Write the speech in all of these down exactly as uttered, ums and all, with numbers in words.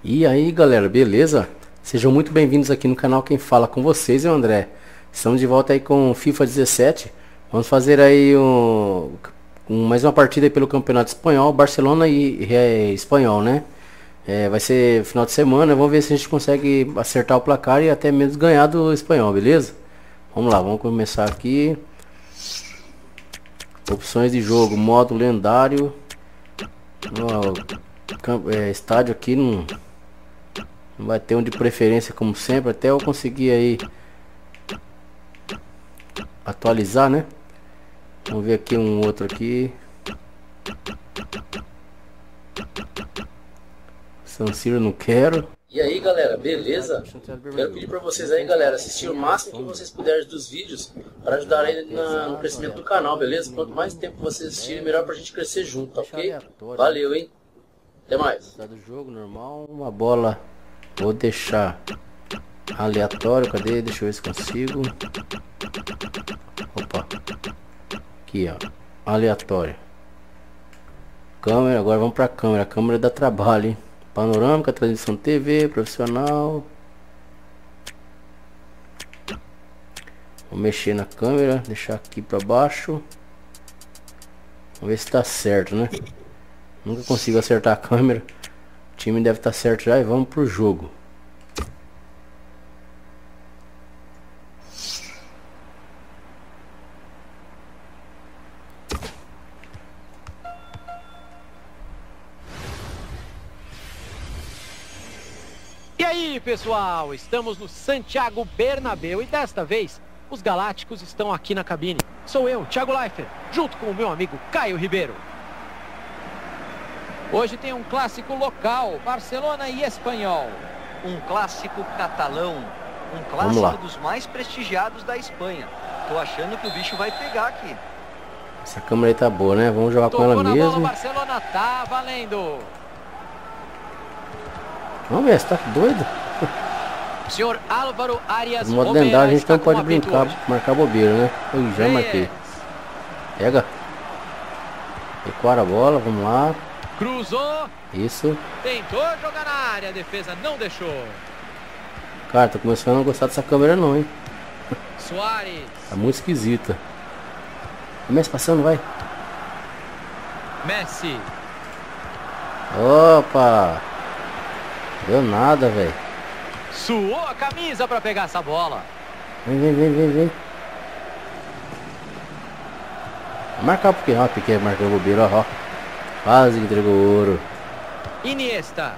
E aí galera, beleza? Sejam muito bem-vindos aqui no canal. Quem fala com vocês é o André. Estamos de volta aí com FIFA dezessete. Vamos fazer aí um, um, mais uma partida aí pelo Campeonato Espanhol, Barcelona e, e é, Espanhol, né? É, vai ser final de semana, vamos ver se a gente consegue acertar o placar e até mesmo ganhar do Espanhol, beleza? Vamos lá, vamos começar aqui. Opções de jogo, modo lendário. Ó, é, estádio aqui não... Não vai ter um de preferência como sempre, até eu conseguir aí atualizar, né? Vamos ver aqui um outro aqui. San Siro não quero. E aí galera, beleza? Quero pedir para vocês aí galera, assistir o máximo que vocês puderem dos vídeos para ajudar aí na, no crescimento do canal, beleza? Quanto mais tempo vocês assistirem, melhor pra gente crescer junto, tá ok? Valeu, hein? Até mais. Do jogo normal, uma bola. Vou deixar aleatório, cadê? Deixa eu ver se consigo. Opa. Aqui, ó. Aleatório. Câmera, agora vamos pra câmera. A câmera dá trabalho, hein? Panorâmica, transmissão T V, profissional. Vou mexer na câmera, deixar aqui pra baixo. Vamos ver se tá certo, né? Nunca consigo acertar a câmera. O time deve estar certo já e vamos pro jogo. E aí, pessoal, estamos no Santiago Bernabéu e desta vez os Galácticos estão aqui na cabine. Sou eu, Thiago Leifert, junto com o meu amigo Caio Ribeiro. Hoje tem um clássico local, Barcelona e Espanhol. Um clássico catalão, um clássico dos mais prestigiados da Espanha. Tô achando que o bicho vai pegar aqui. Essa câmera aí tá boa, né? Vamos jogar Tocou com ela na mesmo. Bola, Barcelona tá valendo. Vamos ver, você tá doido? O senhor Álvaro Arias No modo Romero lendário a gente está não pode com o apito brincar, hoje. marcar bobeira, né? Eu já marquei. Pega. Recuar a bola, vamos lá. Cruzou. Isso. Tentou jogar na área, a defesa não deixou. Cara, tô começando a não gostar dessa câmera não, hein? Suárez. Tá muito esquisita. O Messi passando, vai. Messi. Opa. Deu nada, velho. Suou a camisa para pegar essa bola. Vem, vem, vem, vem, vem. Vou marcar porque, ó, Piquet marcou o bobeiro, ó. Quase que entregou ouro. Iniesta.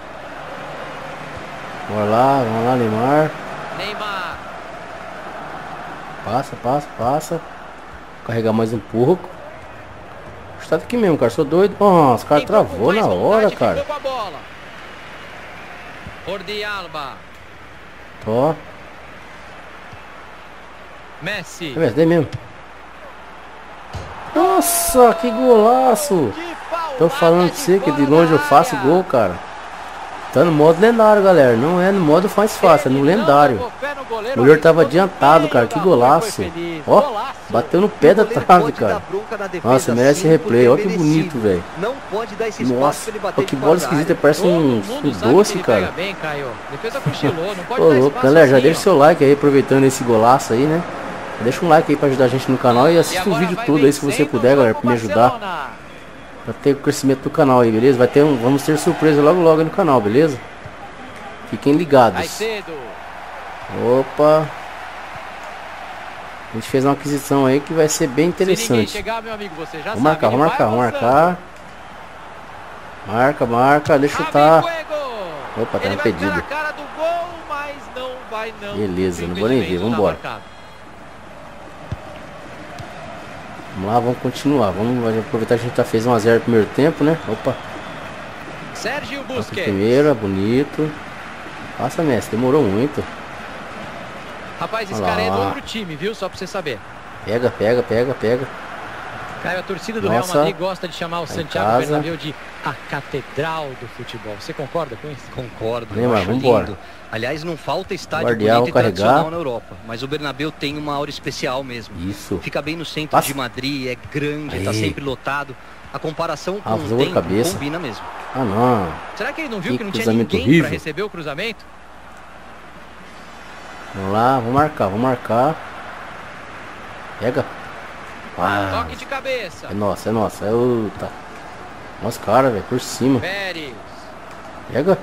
Bora lá, vamos lá, Neymar. Neymar. Passa, passa, passa. Vou carregar mais um pouco. Está aqui mesmo, cara. Sou doido. Nossa, o cara Entrou com travou mais na hora, vontade, cara. ficou com a bola. Jordi Alba. Ó. Messi. É mesmo, dei mesmo. Nossa, que golaço. Tô falando pra você que de longe eu faço gol, cara. Tá no modo lendário, galera. Não é no modo mais fácil, é no lendário. O goleiro tava adiantado, cara. Que golaço. Ó, bateu no pé da trave, cara. Nossa, merece replay. Olha que bonito, velho. Nossa, olha que bola esquisita. Parece um, um doce, cara. Ô, louco, galera, já deixa o seu like aí, aproveitando esse golaço aí, né? Deixa um like aí pra ajudar a gente no canal e assista o vídeo todo aí se você puder, galera, pra me ajudar. Pra ter o crescimento do canal aí, beleza? Vai ter um, vamos ter surpresa logo logo aí no canal, beleza? Fiquem ligados. Opa. A gente fez uma aquisição aí que vai ser bem interessante. Vamos marcar, vamos marcar, vamos marcar. Marca, marca, deixa eu chutar. Opa, tá impedido. Beleza, não vou nem ver, vamos embora. Vamos lá, vamos continuar. Vamos aproveitar que a gente já fez um a zero no primeiro tempo, né? Opa. Sérgio Busquets. Primeira, bonito. Passa, Messi, demorou muito. Rapaz, esse cara é do outro time, viu? Só pra você saber. Pega, pega, pega, pega. Caio, a torcida do Nossa, Real Madrid gosta de chamar o tá Santiago Bernabéu de a catedral do futebol. Você concorda com isso? Concordo. Neymar, acho vambora. lindo. Aliás, não falta estádio Guardião, bonito e carregar. tradicional na Europa, mas o Bernabéu tem uma aura especial mesmo. Isso. Fica bem no centro Passa. de Madrid, é grande, Aí. tá sempre lotado. A comparação com Ah, o fazer tempo cabeça. combina mesmo. Ah, não. Será que ele não viu Que que não tinha cruzamento ninguém horrível. para receber o cruzamento? Vamos lá, vamos marcar, vamos marcar. Pega. Ah, Toque de cabeça. é nossa, é nossa. É outra. Nossa, cara, velho, por cima. Pérez. Pega.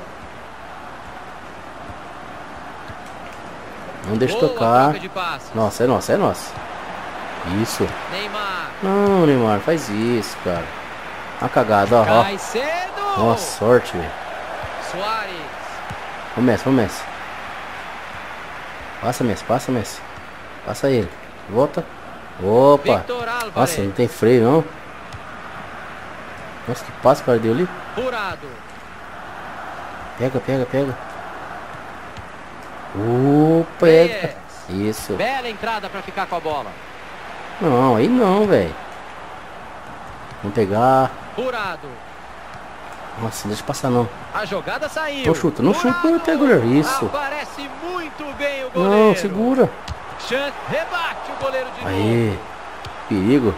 Não deixa Boa tocar. troca de passes. Nossa, é nossa, é nossa. Isso. Neymar. Não, Neymar, faz isso, cara. Uma cagada, ó. ó. Cai cedo. Nossa, sorte, velho. Suárez. Vamos, Messi, vamos, Messi. Passa, Messi, passa, Messi. Passa ele. Volta. Opa. Victor Álvarez. Nossa, não tem freio, não. Nossa, que passe o cara deu ali. Furado. Pega, pega, pega. Uh, pega. Reyes. Isso. Bela entrada para ficar com a bola. Não, aí não, velho. Vamos pegar. Furado. Nossa, deixa passar não. A jogada saiu. Não chuta, não chuta, não pega, goleiro. Isso. Aparece muito bem o goleiro. Não, segura. Chance, rebate o goleiro de Aí. novo. Perigo.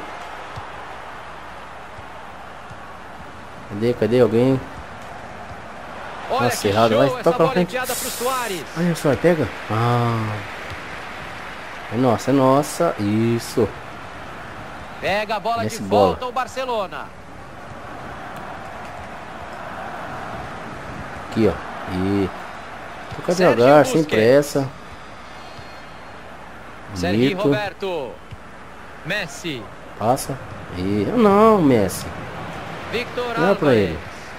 Cadê, cadê alguém? Olha Nossa, que errado, show vai, essa toca na bola frente. enfiada pro Suárez. Olha só, pega. Ah. É nossa, é nossa. Isso. Pega a bola Desce de bola. volta o Barcelona. Aqui, ó. E toca Sérgio devagar, sem Busquets. pressa. Sergi Bonito. Roberto. Messi. Passa. E não, Messi. Victor Não é pra Álvarez. ele.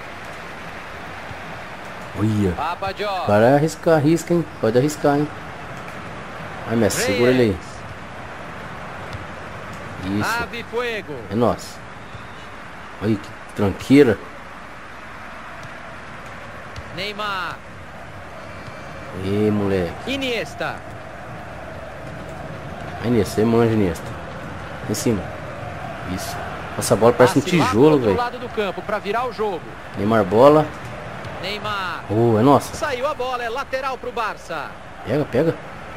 Olha. Papa Job. Para arriscar, arrisca, hein? Pode arriscar, hein? Vai, Messi, segura ele aí. Isso. Ave Fuego. É nosso. Olha que tranqueira. Neymar. Ê, moleque. Iniesta. Aí, Iniesta, você manja, Iniesta. Em cima. Isso. Essa bola parece um Passe lá pro tijolo, outro velho. lado do campo para virar o jogo. Neymar bola. Neymar. Oh, é nossa. Saiu a bola, é lateral pro Barça. Pega, pega.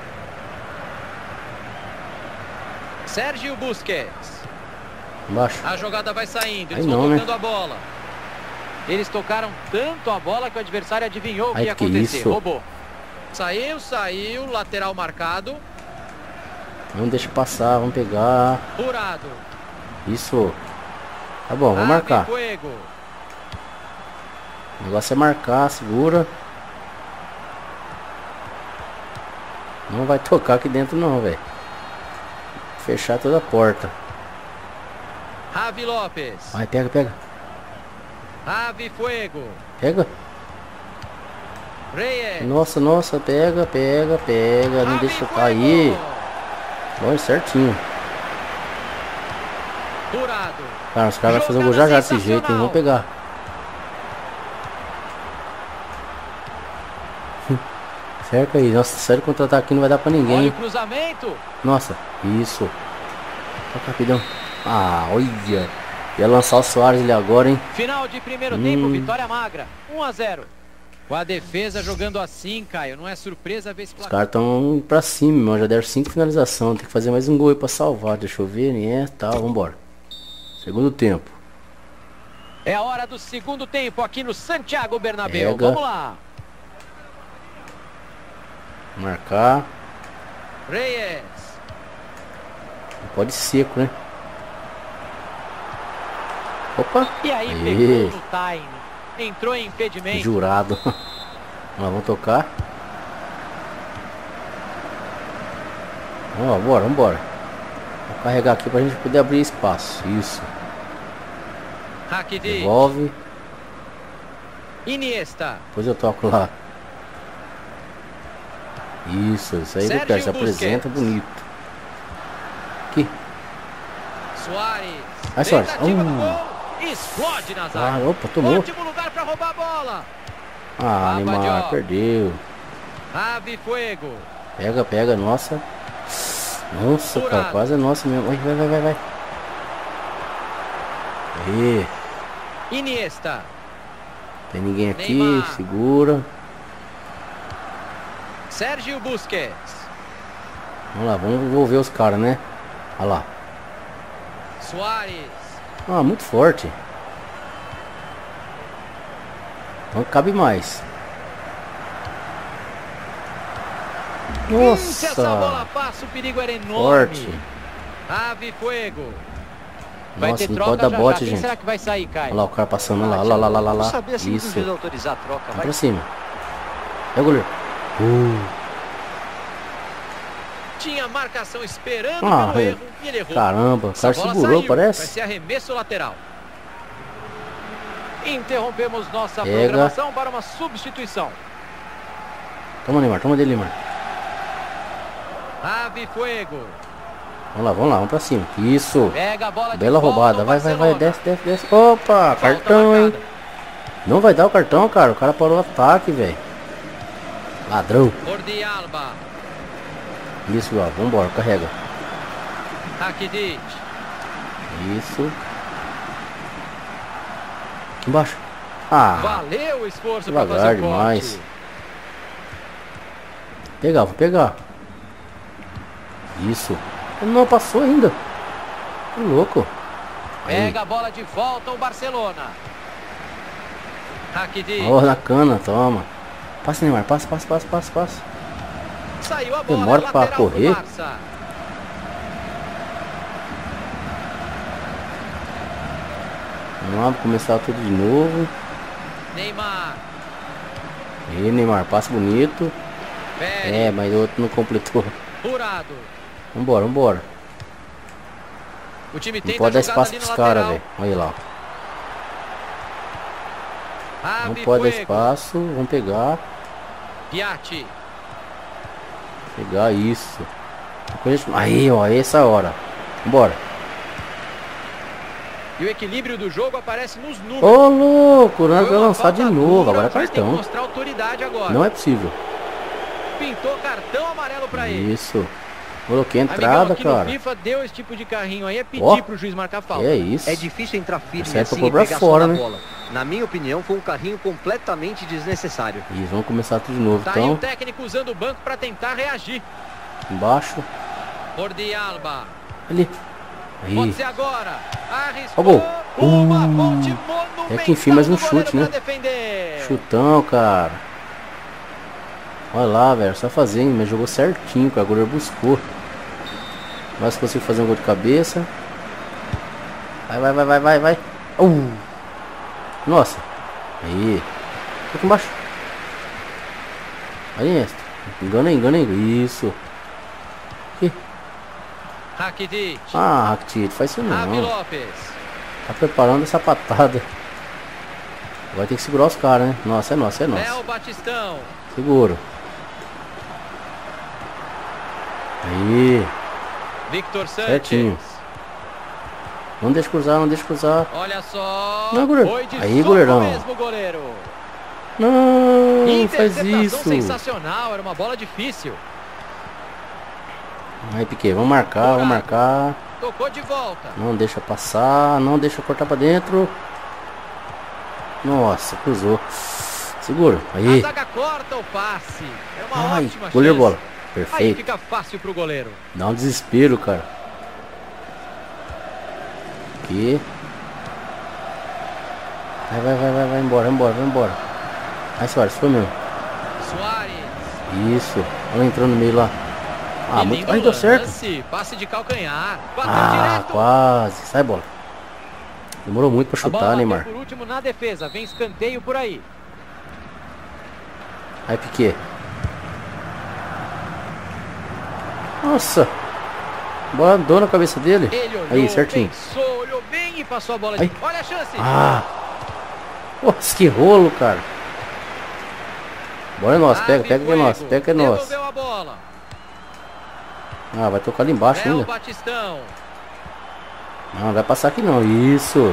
Sérgio Busquets. Embaixo. A jogada vai saindo, eles Aí vão não, né? tocando a bola. Eles tocaram tanto a bola que o adversário adivinhou o que Ai, ia que acontecer. isso? Roubou. Saiu, saiu, lateral marcado. Não deixa passar, vamos pegar. Furado. Isso. Tá bom, vamos Ave marcar. Fuego. O negócio é marcar, segura. Não vai tocar aqui dentro não, velho. Fechar toda a porta. Javi Lopes. Vai, pega, pega. Ave Fuego. Pega. Reyes. Nossa, nossa, pega, pega, pega. Não Javi deixa Fuego. cair. Bom, certinho. Furado. Cara, os caras vão fazer um gol já já desse Sensacional. jeito, hein? Vamos pegar. Cerca aí. Nossa, sério, contra-ataque aqui não vai dar pra ninguém. Olha o cruzamento. Nossa, isso. Toca rapidão. Ah, olha. Ia lançar o Suárez ali agora, hein? Final de primeiro Hum. tempo, vitória magra. um a zero. Com a defesa jogando assim, Caio, não é surpresa ver esse Os placar. caras estão pra cima, irmão. Já deram cinco finalizações. Tem que fazer mais um gol aí pra salvar. Deixa eu ver, né? Tá, vambora. Segundo tempo. É a hora do segundo tempo aqui no Santiago Bernabéu. Pega. Vamos lá. Marcar. Reyes. Não pode seco, né? Opa. E aí, Aê. pegou no time. Entrou em impedimento. Jurado. Vamos lá, vamos tocar. Vamos lá, bora, vambora. Vou carregar aqui pra gente poder abrir espaço. Isso. Rakitic. Devolve. Iniesta. Depois eu toco lá. Isso, isso aí, Sérgio Lucas. Se Busquets. apresenta bonito. Aqui. Soares. Vai, Soares. Tentativa do Uh. gol. Explode na Ah, zaga. opa, tomou. Ótimo lugar para roubar a bola. Ah, Papa Neymar, Job. perdeu. Ave Fuego. Pega, pega, nossa. Nossa, Furado. cara, quase é nossa mesmo. Vai, vai, vai, vai, vai. E Iniesta. tem ninguém aqui, Neymar. segura. Sérgio Busquets. Vamos lá, vamos envolver os caras, né? Olha lá. Suárez. Ah, muito forte. Não cabe mais. Hum, se essa bola Nossa. passa, o perigo era enorme. Forte. Ave Fuego. Vai Nossa, ter não troca pode dar já, bote, já. Quem gente. será que vai sair, Caio? Olha lá o cara passando lá, lá, lá, lá, lá, Não lá. sabia assim Isso. do juiz autorizar a troca. Vai Vai. pra cima. É o goleiro. Uh. Tinha marcação esperando Ah, pelo é. erro e ele errou. Caramba, o Essa cara bola segurou, saiu. Vai parece. ser arremesso lateral. Interrompemos nossa Pega. programação para uma substituição. Toma, Neymar, toma dele, Neymar. Ave Fuego. Vamos lá, vamos lá, vamos pra cima. Isso. Pega a bola de Bela volta roubada. ao Vai, vai, vai. Barcelona. Desce, desce, desce. Opa, Falta cartão, hein. marcada. Não vai dar o cartão, cara. O cara parou o ataque, velho. Ladrão. Jordi Alba. Isso, ó. Vambora, carrega. Rakitic. Isso. Aqui embaixo. Ah, Valeu o esforço para devagar fazer o demais. corte. pegar, vou pegar. Isso. Ele não passou ainda. Que louco. Aí. Pega a bola de volta ao Barcelona. Rakitic. Ó, na cana, toma. Passa, Neymar. Passa, passa, passa, passa, passa. Saiu a bola. Demora pra lateral pro correr. Barça. Vamos lá, começar tudo de novo. Neymar. E Neymar, passe bonito. Pérez. É, mas o outro não completou. Furado. Vambora, vambora. O time Não tenta pode dar a jogada espaço ali pros no caras, lateral. velho. Olha lá. Não Ave pode dar Fuego. espaço. Vamos pegar. Piatti. Pegar isso. Aí, ó, essa hora. Vambora. E o equilíbrio do jogo aparece nos números. Ô, louco, nós Foi vamos uma lançar de falta novo. dura, Agora é mas tem que cartão. mostrar autoridade agora. Não é possível. Pintou cartão amarelo pra ele. Isso. Coloquei Amigão, entrada, aqui no cara. FIFA deu esse tipo de carrinho aí, é pedir Ó. pro juiz marcar falta. É isso. É difícil entrar firme Certo, assim pra e pôr pra pegar fora, só na né? bola. Na minha opinião, foi um carrinho completamente desnecessário. Isso, vamos começar tudo de novo, Tá aí o então. técnico usando o banco pra tentar reagir. Embaixo. Jordi Alba. Ali. Pode Aí. ser agora. Ó Arriscou. o gol. Uma Uh. ponte monumental É que enfim, mais um do goleiro chute, né? pra defender. Chutão, cara. Olha lá, velho. Só fazer, hein? Mas jogou certinho, cara. O goleiro buscou. Mas conseguiu fazer um gol de cabeça. Vai, vai, vai, vai, vai, vai. Uh. Nossa. Aí. Fica aqui embaixo. Aí, Esta. Engana aí, engana aí. Isso. Aqui. Rakitic. Ah, Rakitic, faz isso Javi não. Lopes. Tá preparando essa patada. Vai ter que segurar os caras, né? Nossa, é nosso, é nosso. Léo Batistão. Seguro. Aí. Victor Sanches. Certinho. Não deixa cruzar, não deixa cruzar. Olha só. Não, goleiro. Foi de Aí, soco goleirão. mesmo, goleiro. Não, não faz Interceptação isso. sensacional, era uma bola difícil. Aí, Piquet, vamos marcar, vamos marcar. Tocou de volta. Não deixa passar, não deixa cortar pra dentro. Nossa, cruzou. Segura. Aí. A zaga corta o passe. É uma Ai, ótima goleiro chance. bola. Aí Perfeito. fica fácil pro goleiro. Dá um desespero, cara. Aqui. Vai, vai, vai, vai, vai embora, vai embora, vai embora. Vai, Soares, foi mesmo. Soares. Isso. Olha entrando no meio lá. Ah, Que muito. lindo Ai, deu certo. lance. Passe de calcanhar. Bateu Ah, direto. quase. Sai, bola. Demorou muito pra A bola chutar, bateu Neymar. por último na defesa. Vem escanteio por aí. Aí, Piquet. Nossa. Bola andou na cabeça dele. Ele olhou, Aí, certinho. pensou, olhou bem e passou a bola. Aí. De... Olha a chance. Ah. Nossa, que rolo, cara. Bora é nosso. Pega, pega que é nosso. Pega que é nosso. Devolveu a bola. Ah, vai tocar ali embaixo Léo ainda. Batistão. Não, não vai passar aqui não. Isso.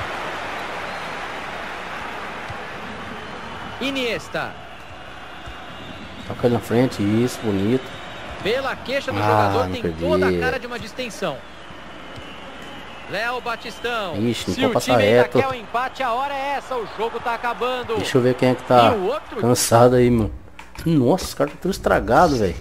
Iniesta. Toca ali na frente. Isso, bonito. Pela queixa do Ah, jogador não tem perdi. toda a cara de uma distensão. Léo Batistão. Ixi, não Se pode o passar time ainda reto. quer o empate, a hora é essa. O jogo tá acabando. Deixa eu ver quem é que tá E o outro... cansado aí, meu. Nossa, os caras tá tudo estragado, velho.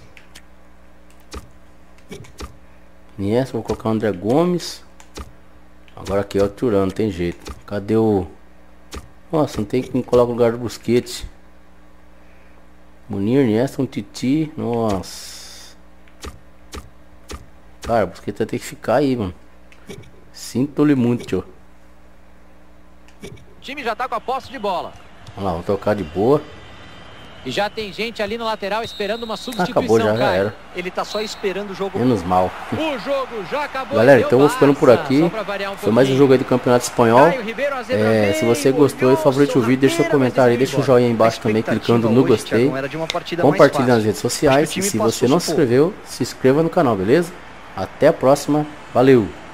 Niessa, vou colocar o André Gomes. Agora aqui é o Turano, não tem jeito. Cadê o... Nossa, não tem quem coloca no lugar do Busquets. Munir, Niesta, um Titi. Nossa. Cara, o Busquets vai ter que ficar aí, mano. Sinto-lhe muito, tio. O time já tá com a posse de bola. Vamos lá, vamos tocar de boa. E já tem gente ali na lateral esperando uma substituição. Acabou já, já Caio. era. Ele tá só esperando o jogo. Menos mal. O jogo já acabou. Galera, então vou ficando por aqui. Um Foi mais um jogo aí do Campeonato Espanhol. Ribeiro, É, se você gostou e favorite o vídeo, deixa seu comentário aí, deixa o joinha aí embaixo também, clicando no gostei. Compartilhe nas redes sociais. E se você não se inscreveu, se inscreva no canal, beleza? Até a próxima. Valeu!